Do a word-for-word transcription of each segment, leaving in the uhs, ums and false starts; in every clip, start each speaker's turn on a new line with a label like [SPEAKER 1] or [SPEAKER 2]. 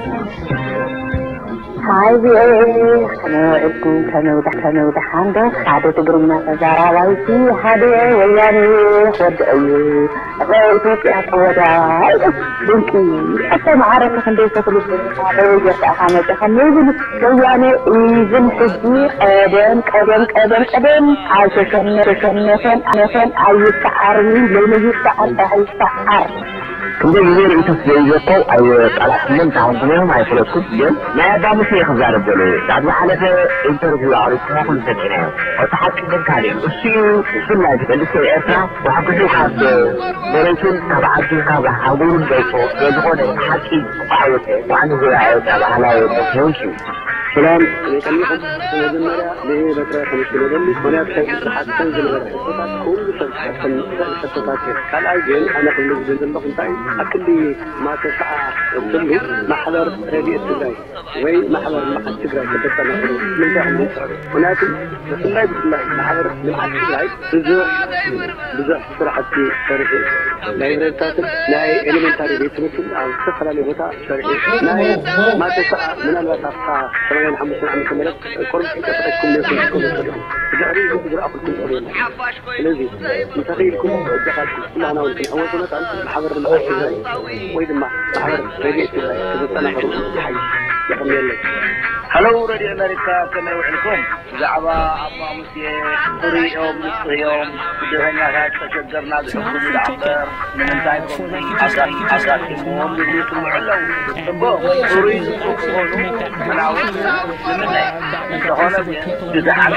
[SPEAKER 1] هاي بيه كنوعدكم كنوضح كنوضح عنده هذا تقرمنا فزارة بايتي هذا وياني ودعي رأيتك يا قوضة بنكي حتى معارك خندي ستلو هذا ويجب أخامة خميزي وياني إيزن حجي قدم قدم قدم قدم عايشة كنة كنة كن أنا كن أي سعرني لين يسعر أي سعر
[SPEAKER 2] كنت غير انت سيجيكو اي طلع من تعاونكم ما يفرقكم جن لا دا مش يخزار بلو بعد ما حلف انترفيو عرفنا كل سنه وتحكي من كاري وشي سنه اللي سي اسا وحكيت حد بريتون تبعتي كذا حاولوا بيتو يدخل حكي بعوته وعنده زراعه على وجهه
[SPEAKER 3] سلام يكلمكم مجمرة ليه بكرة خمس كيلو دم هنا بحيث حتى تنزل برا كل شيء شتات قال أيجين أنا في المسجد اللي كنت أكل لي ما تسعى كله محضر راديو تجاي وين محضر محضر تجاي كبرت أنا من ده هناك بس الله بس الله محضر محضر تجاي بزر بزر صراحة في تاريخ لا يرتاح لا إلمنتاري بيتمثل أو سفر اللي بتاع تاريخ لا ما تسعى من الوسط أنا حمد الله عليكم لك كل كتابكم لكم كل جاري يقدر أخذ كل الذي يتخيلكم دخلكم كلنا أنا وأنتم أول سنة أنتم حضر المحاضر وإذا ما حضر راديو كذا سنة حضور حي يحمل الله
[SPEAKER 4] هلو راديو أمريكا كما يوعدكم زعبا أبا مسيح قري يوم نصف يوم بدهنا هاد تشجرنا بحكم العقر من انتهيكم عقر عقر كمهم لبيوتهم علو قري يصفونه من عوض لمنه هنا بزعل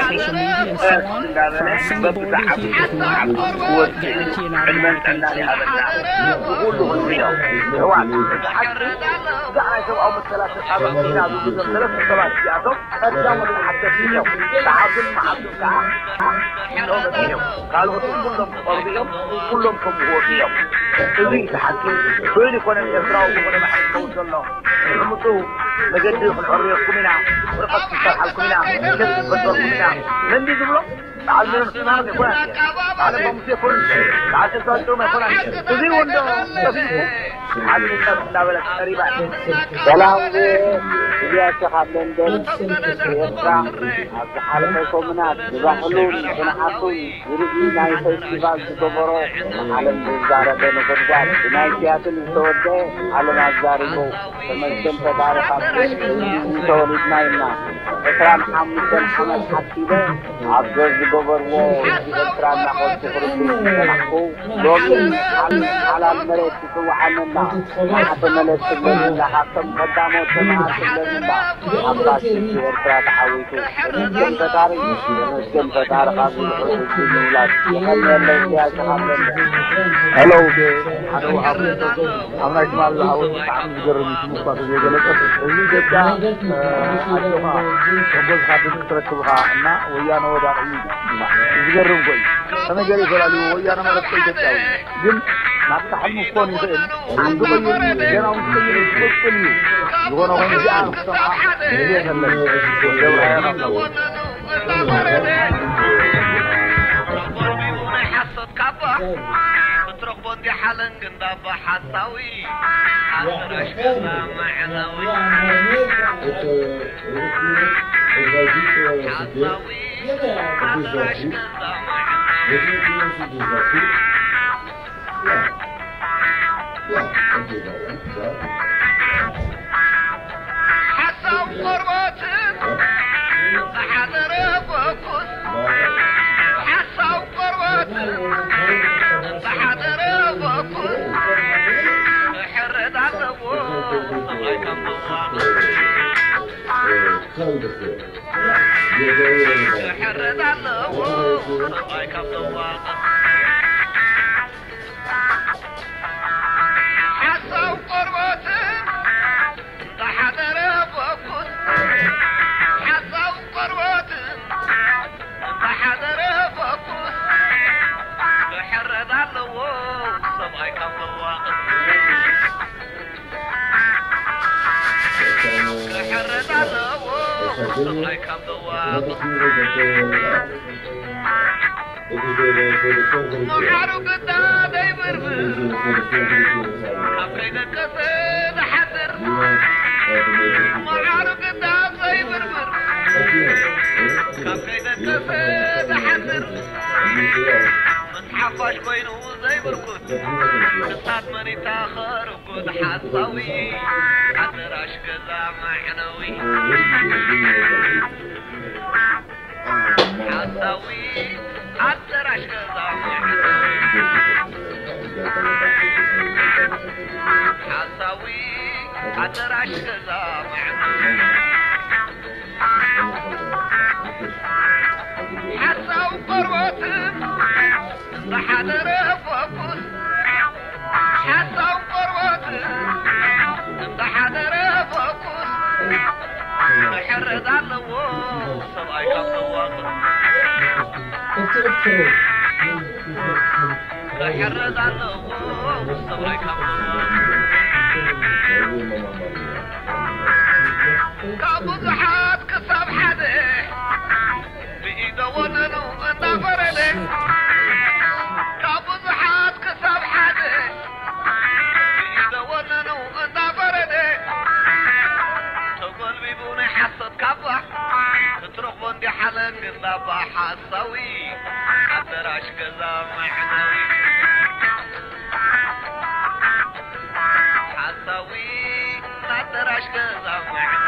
[SPEAKER 4] هو علما أن لهذا النعم يقول له الرياض هو دعنا شو أو مثلاثة سبع سنين أو ثلاثة سبع سياسات الجامعة المحدثين تعاون مع الدكتور قالوا كلهم أرضيهم كلهم كمهوريهم تريد تحكي فين يكون يزرعوا وكون محل توصل له المطلوب مجدد الحرية كمنا ورقة الصحة كمنا كذب الدور كمنا من دي جملة تعال من الصناعة يكون تعال بمسي يكون تعال تسوي ما يكون تزيد وندو تزيد حال الناس لا ولا قريبا
[SPEAKER 1] سلام يا شيخ عبد الدين يسرع حالة كمنا يبحلون ينحطون يريدون أي فيستيفال تدبروا على الوزارة بين الفرقات بنايتيات السوداء على الأزاريكو فمسكن تدارخات يسولد نايمنا إكرام حمد الحمد حكيبه عبد الجبر وإكرام نحو السفرين نحو دومين على المريض تسوى عننا حتى ملت سبلنا حتى مقدامه سماعة سبلنا عباس تسوى إكرام تحويتو مسكن تدارخ مسكن تدارخات الحسوسين الأولاد خلنا اللي يا شخص
[SPEAKER 2] هلو هلو أنا أجمع الأول عن جرم مصطفى يقولك اللي جدا أجمع قبل خادم تركبها أنا ويانا ودا يجرم كوي أنا جري فلالي ويانا ما ركبت جدا جم نفتح المفهوم يقول عنده كوي جنا مستقيم مستقيم يقولون وين جاء سمع هي كلام وجوه
[SPEAKER 5] ترقبون دي حالن قندا بحصاوي عصرش كذا معنوي حصاوي عصرش كذا معنوي حصاو قربات حضر فوكس حصاو قربات بحضر وكل حرد على الوقت الله يكم حرد على الوقت الله يكم حصوا قربات بحضر وكل حصوا قربات بحضر وكل حرد على الوقت صبعي كم الوقت حرد على الوقت صبعي كم الوقت محارو قدا دايبر كم كيدا كسد حذر معارك الدعم زي بربر كفيدك تسد حذر متحفاش كوينو زي بركود كسات مني تاخر وقود حصاوي عدراش كذا معنوي حصاوي عدراش كذا معنوي حصاوي عدراش كذا معنوي حصاو قروتم حضر فوقس حصاو قروتم حضر فوقس محرد على سبعي كفواقس محرد على سبعي كفواقس كابوزحات كسب حده بإيده وننو اندفرده كابوزحات كسب حده بإيده وننو اندفرده تقول بيبوني حصد كبح تترخ بندي حلن قلبا حصوي عدراش كذا معنوي حصوي عدراش كذا معنوي